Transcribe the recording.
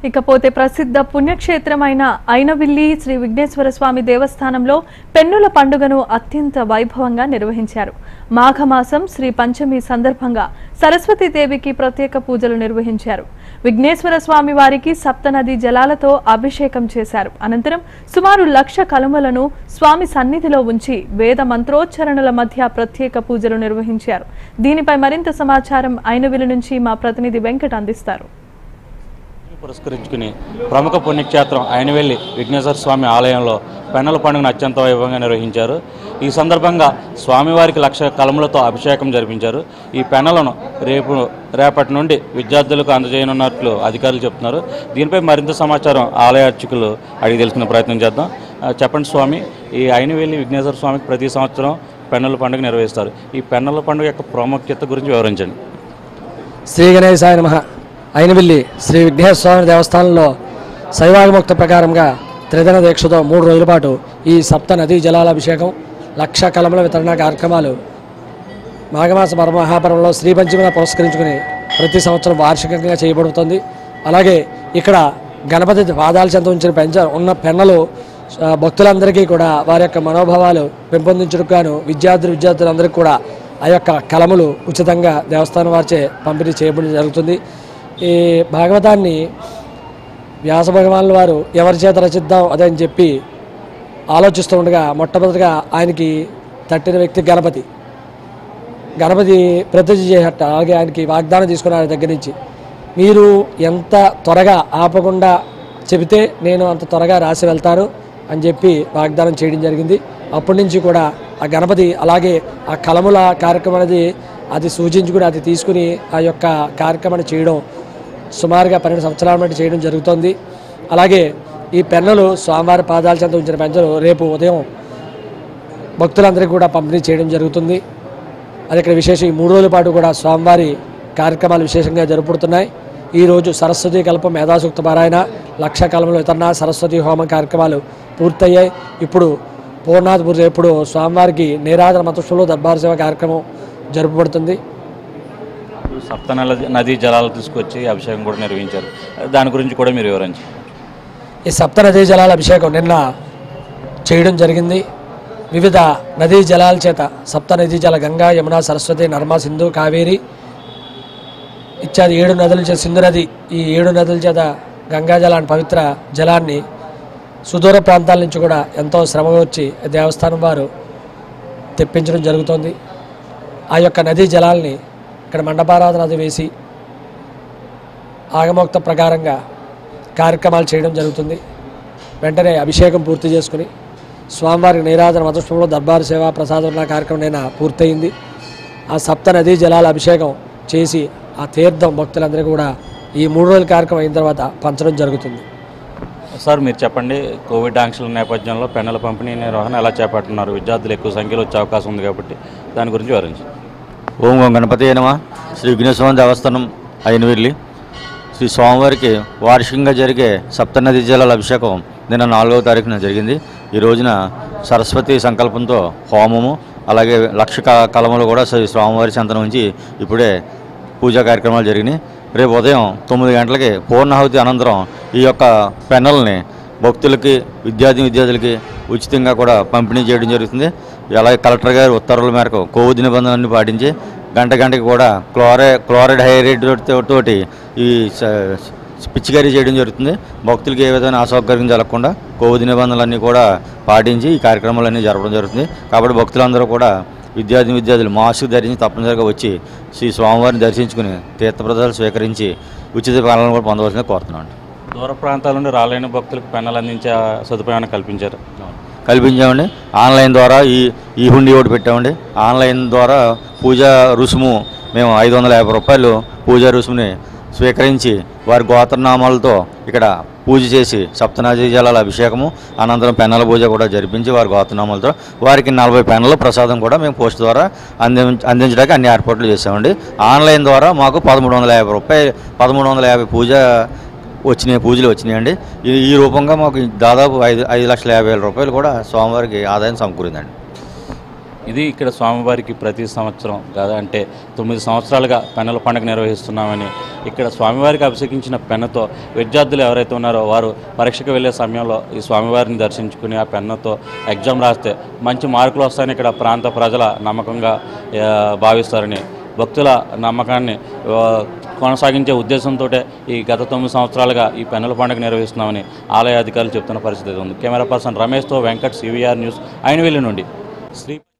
ఇకపోతే ప్రసిద్ధ పుణ్యక్షేత్రమైన ఐనవిల్లి శ్రీ విఘ్నేశ్వర స్వామి దేవస్థానంలో పెన్నుల పండుగను అత్యంత వైభవంగా నిర్వహించారు. మాఘమాసం శ్రీ పంచమి సందర్భంగా సరస్వతీదేవికి ప్రత్యేక పూజలు నిర్వహించారు. విఘ్నేశ్వర స్వామి వారికి సప్తనది జలాలతో అభిషేకం చేశారు. అనంతరం సుమారు 1,00,000 కలుమలను స్వామి సన్నిధిలో ఉంచి వేద మంత్రోచ్చరణల మధ్య ప్రత్యేక పూజలు నిర్వహించారు. దీనిపై మరింత సమాచారం ఐనవిల్లి నుంచి మా ప్రతినిధి వెంకట్ అందిస్తారు. పురస్కరించుకుని ప్రముఖ పుణ్యక్షేత్రం ఐనవిల్లి విఘ్నేశ్వర స్వామి ఆలయంలో పెన్నల పండుగను అత్యంత వైభవంగా నిర్వహించారు. ఈ సందర్భంగా స్వామివారికి 1,00,000 కలములతో అభిషేకం జరిపించారు. ఈ పెన్నలను రేపటి నుండి విద్యార్థులకు అందజేయనున్నట్లు అధికారులు చెప్తున్నారు. దీనిపై మరింత సమాచారం ఆలయ అర్చకులు అడిగి తెలుసుకునే ప్రయత్నం చేద్దాం. చెప్పండి స్వామి, ఈ ఐనవిల్లి విఘ్నేశ్వర స్వామికి ప్రతి సంవత్సరం పెన్నల పండుగ నిర్వహిస్తారు. ఈ పెన్నల పండుగ యొక్క ప్రాముఖ్యత గురించి వివరించండి. శ్రీ గణేశాయ నమః. ఐనవిల్లి శ్రీ విఘ్నేశ్వర స్వామి దేవస్థానంలో శైవాగముక్త ప్రకారంగా త్రిదిన దీక్షతో 3 రోజుల పాటు ఈ సప్త నదీ జలాల అభిషేకం, 1,00,000 కలముల వితరణ కార్యక్రమాలు మాఘమాస మహాపర్వంలో శ్రీ పంచమిని పురస్కరించుకుని ప్రతి సంవత్సరం వార్షికంగా చేయబడుతుంది. అలాగే ఇక్కడ గణపతి పాదాల చెంత ఉంచిన ఉన్న పెన్నలు భక్తులందరికీ కూడా వారి యొక్క మనోభావాలు పెంపొందించడానికి గాను విద్యార్థులందరికీ కూడా ఆ యొక్క కలములు ఉచితంగా దేవస్థానం వారిచే పంపిణీ చేయబడి జరుగుతుంది. ఈ భాగవతాన్ని వ్యాస భగవానుల వారు ఎవరి చేత రచిద్దాం అదని చెప్పి ఆలోచిస్తూ ఉండగా మొట్టమొదటిగా ఆయనకి తట్టిన వ్యక్తి గణపతి ప్రతిష్ఠ చేయట. అలాగే ఆయనకి వాగ్దానం తీసుకున్న దగ్గర నుంచి మీరు ఎంత త్వరగా ఆపకుండా చెబితే నేను అంత త్వరగా రాసి వెళ్తాను అని చెప్పి వాగ్దానం చేయడం జరిగింది. అప్పటి నుంచి కూడా ఆ గణపతి అలాగే ఆ కలముల కార్యక్రమం అనేది అది సూచించుకుని అది తీసుకుని ఆ యొక్క కార్యక్రమాన్ని చేయడం సుమారుగా 12 సంవత్సరాల మట్టి చేయడం జరుగుతుంది. అలాగే ఈ పెన్నలు స్వామివారి పాదాల చెంత ఉంచిన పెంచలు రేపు ఉదయం భక్తులందరికీ కూడా పంపిణీ చేయడం జరుగుతుంది. అది ఇక్కడ విశేషం. ఈ 3 రోజుల పాటు కూడా స్వామివారి కార్యక్రమాలు విశేషంగా జరుపుతున్నాయి. ఈరోజు సరస్వతి కల్పం మేధాసూక్త పారాయణ, 1,00,000 కలముల వితరణ, సరస్వతి హోమం కార్యక్రమాలు పూర్తయ్యాయి. ఇప్పుడు పూర్ణాది పూర్తి ఎప్పుడు స్వామివారికి నీరాజన మతస్థులు దర్బారు సేవ కార్యక్రమం జరుపబడుతుంది. సప్త నదీ జలాలు తీసుకొచ్చి అభిషేకం కూడా నిర్వహించారు. దాని గురించి కూడా మీరు వివరించారు. ఈ సప్త నదీ జలాల అభిషేకం నిన్న చేయడం జరిగింది. వివిధ నదీ జలాల చేత సప్త నదీ జల గంగా, యమున, సరస్వతి, నర్మ, సింధు, కావేరి ఇత్యాది 7 నదుల చేత సింధు నది, ఈ 7 నదుల చేత గంగా జలాన్ని పవిత్ర జలాన్ని సుదూర ప్రాంతాల నుంచి కూడా ఎంతో శ్రమ వచ్చి దేవస్థానం వారు తెప్పించడం జరుగుతోంది. ఆ యొక్క నదీ జలాల్ని ఇక్కడ మండపారాధన అది వేసి ఆగమోక్త ప్రకారంగా కార్యక్రమాలు చేయడం జరుగుతుంది. వెంటనే అభిషేకం పూర్తి చేసుకుని స్వామివారికి నీరాజన మతస్థంలో దర్బారు సేవ ప్రసాదన కార్యక్రమం నిన్న పూర్తయింది. ఆ సప్త నదీ జలాల అభిషేకం చేసి ఆ తీర్థం భక్తులందరికీ కూడా ఈ 3 రోజుల కార్యక్రమం అయిన తర్వాత పంచడం జరుగుతుంది. సార్ మీరు చెప్పండి, కోవిడ్ ఆంక్షల నేపథ్యంలో పెన్నల పంపిణీ నిర్వహణ ఎలా చేపడుతున్నారు? విద్యార్థులు ఎక్కువ సంఖ్యలో వచ్చే అవకాశం ఉంది కాబట్టి దాని గురించి వివరించండి. ఓం గణపతి నమః. శ్రీ విఘ్నేశ్వర దేవస్థానం ఐనవిల్లి శ్రీ స్వామివారికి వార్షికంగా జరిగే సప్తనదీ జలాల అభిషేకం నిన్న 4వ తారీఖున జరిగింది. ఈ రోజున సరస్వతి సంకల్పంతో హోమము అలాగే 1,00,000 కలములు కూడా శ్రీ స్వామివారి చెంతన నుంచి ఇప్పుడే పూజా కార్యక్రమాలు జరిగినాయి. రేపు ఉదయం 9 గంటలకి పూర్ణాహుతి అనంతరం ఈ యొక్క పెన్నల్ని భక్తులకి విద్యార్థులకి ఉచితంగా కూడా పంపిణీ చేయడం జరుగుతుంది. అలాగే కలెక్టర్ గారి ఉత్తర్వుల మేరకు కోవిడ్ నిబంధనలన్నీ పాటించి గంటకి కూడా క్లోరైడ్ హైడ్రేట్ తోటి ఈ పిచికారీ చేయడం జరుగుతుంది. భక్తులకి ఏ విధమైన అసౌకర్యం జరగకుండా కోవిడ్ నిబంధనలన్నీ కూడా పాటించి ఈ కార్యక్రమాలన్నీ జరపడం జరుగుతుంది. కాబట్టి భక్తులందరూ కూడా విద్యార్థులు మాస్క్ ధరించి తప్పనిసరిగా వచ్చి శ్రీ స్వామివారిని దర్శించుకుని తీర్థప్రసాదాలు స్వీకరించి ఉచిత పాలన కూడా పొందవలసిందిగా కోరుతున్నాను. దూర ప్రాంతాల నుండి రాలేని భక్తులకు పెన్నలు అందించే సదుపాయాన్ని కల్పించామండి. ఆన్లైన్ ద్వారా ఈ హుండీ ఒకటి పెట్టామండి. ఆన్లైన్ ద్వారా పూజా రుసుము మేము 550 రూపాయలు పూజా రుసుముని స్వీకరించి వారి గోత్రనామాలతో ఇక్కడ పూజ చేసి సప్తనదీ జలాల అభిషేకము అనంతరం పెన్నల పూజ కూడా జరిపించి వారి గోత్రనామాలతో వారికి 40 పెన్నల ప్రసాదం కూడా మేము పోస్ట్ ద్వారా అందించడానికి అన్ని ఏర్పాట్లు చేసామండి. ఆన్లైన్ ద్వారా మాకు 1350 పూజలు వచ్చినాయండి. ఈ రూపంగా మాకు దాదాపు 5,50,000 రూపాయలు కూడా స్వామివారికి ఆదాయం సమకూరిందండి. ఇది ఇక్కడ స్వామివారికి ప్రతి సంవత్సరం కాదా అంటే 9 సంవత్సరాలుగా పెన్నుల పండుగ నిర్వహిస్తున్నామని, ఇక్కడ స్వామివారికి అభిషేకించిన పెన్నుతో విద్యార్థులు ఎవరైతే ఉన్నారో వారు పరీక్షకు వెళ్ళే సమయంలో ఈ స్వామివారిని దర్శించుకుని ఆ పెన్నుతో ఎగ్జామ్ రాస్తే మంచి మార్కులు వస్తాయని ఇక్కడ ప్రాంత ప్రజల నమ్మకంగా భావిస్తారని, భక్తుల నమ్మకాన్ని కొనసాగించే ఉద్దేశంతో ఈ గత 9 సంవత్సరాలుగా ఈ పెన్నుల పండుగ నిర్వహిస్తున్నామని ఆలయ అధికారులు చెప్తున్న పరిస్థితి ఉంది. కెమెరా పర్సన్ రమేష్తో వెంకట్, CVR న్యూస్, ఐనవేలి నుండి. శ్రీ